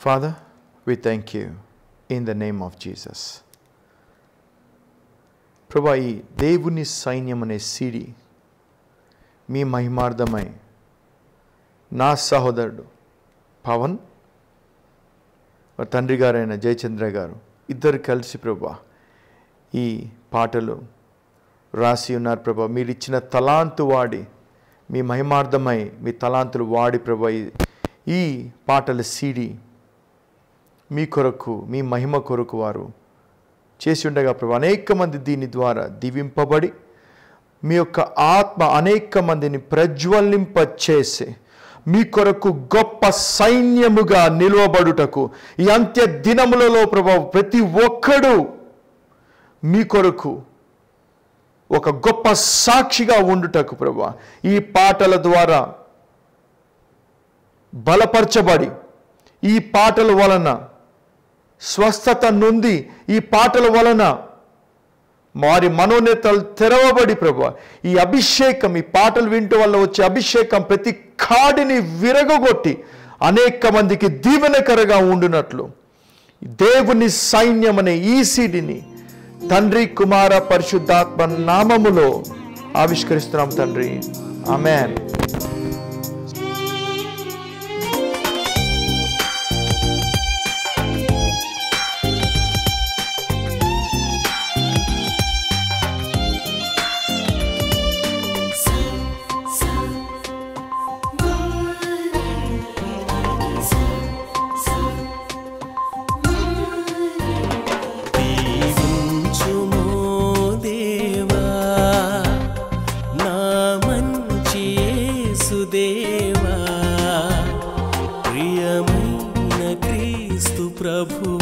Father, we thank you in the name of Jesus. ప్రభా, ఈ దేవుని సైన్యం అనే సిడి మీ మహిమార్థమై నా సహోదరుడు పవన్, తండ్రి గారైన జయచంద్ర గారు ఇద్దరు కలిసి ప్రభా ఈ పాటలు రాసి ఉన్నారు. ప్రభా, మీరు ఇచ్చిన తలాంతు వాడి మీ మహిమార్థమై మీ తలాంతులు వాడి ప్రభా ఈ పాటల సిడి మీ కొరకు మీ మహిమ కొరకు వారు చేసి ఉండగా ప్రభా, అనేక మంది దీని ద్వారా దీవింపబడి మీ యొక్క ఆత్మ అనేక మందిని ప్రజ్వలింపచేసి మీ కొరకు గొప్ప సైన్యముగా నిలవబడుటకు ఈ అంత్య దినములలో ప్రభా ప్రతి ఒక్కడు మీ కొరకు ఒక గొప్ప సాక్షిగా ఉండుటకు ప్రభా ఈ పాటల ద్వారా బలపరచబడి ఈ పాటల వలన స్వస్థత నొంది ఈ పాటల వలన వారి మనోనేతలు తెరవబడి ప్రభా ఈ అభిషేకం ఈ పాటలు వింటూ వల్ల వచ్చే అభిషేకం ప్రతి కాడిని విరగొట్టి అనేక మందికి దీవెనకరంగా ఉండునట్లు దేవుని సైన్యం అనే ఈ సిడిని తండ్రి కుమార పరిశుద్ధాత్మ నామములో ఆవిష్కరిస్తున్నాం తండ్రి. ఆమేన్. ప్రభు